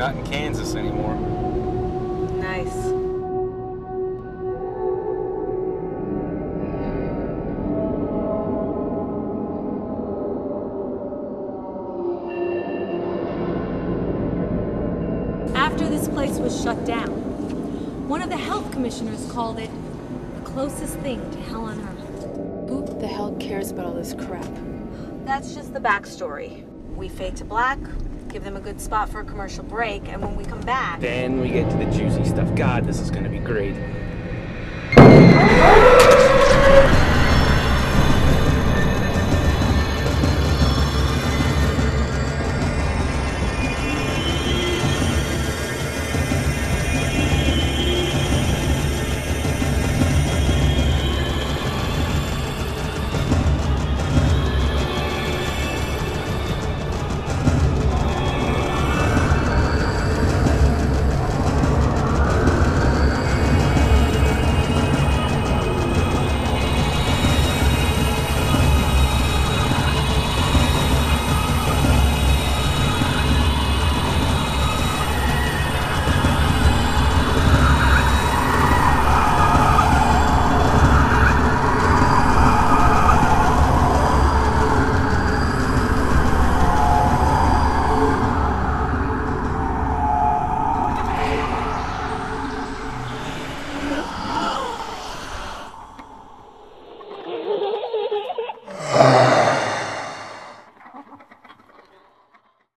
not in Kansas anymore. Nice. After this place was shut down, one of the health commissioners called it the closest thing to hell on earth. Who the hell cares about all this crap? That's just the backstory. We fade to black, give them a good spot for a commercial break, and when we come back... Then we get to the juicy stuff. God, this is gonna be great.